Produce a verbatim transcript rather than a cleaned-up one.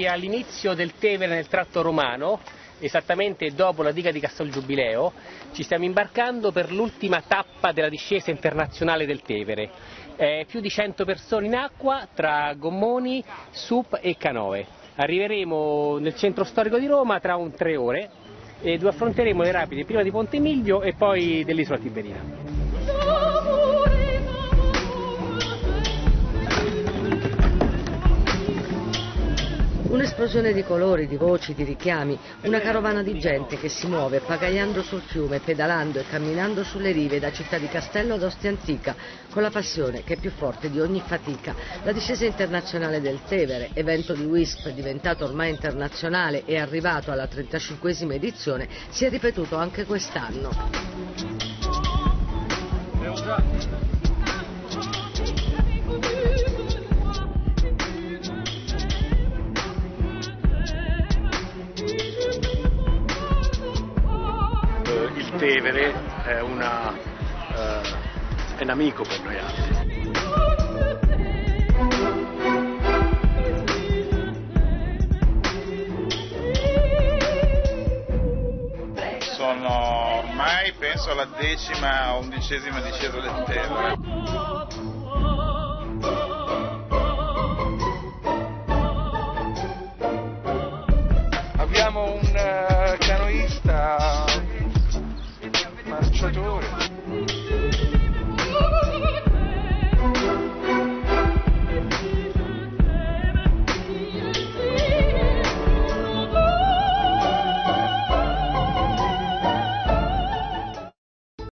troviamoci all'inizio del Tevere nel tratto romano, esattamente dopo la diga di Castel Giubileo. Ci stiamo imbarcando per l'ultima tappa della discesa internazionale del Tevere. Eh, più di cento persone in acqua tra gommoni, sup e canoe. Arriveremo nel centro storico di Roma tra un tre ore e dove affronteremo le rapide prima di Ponte Milvio e poi dell'isola Tiberina. Un'esplosione di colori, di voci, di richiami, una carovana di gente che si muove pagaiando sul fiume, pedalando e camminando sulle rive da Città di Castello ad Ostia Antica, con la passione che è più forte di ogni fatica. La discesa internazionale del Tevere, evento di W I S P diventato ormai internazionale e arrivato alla trentacinquesima edizione, si è ripetuto anche quest'anno. Il Tevere è, una, uh, è un amico per noi altri. Sono ormai penso alla decima o undicesima discesa del Tevere.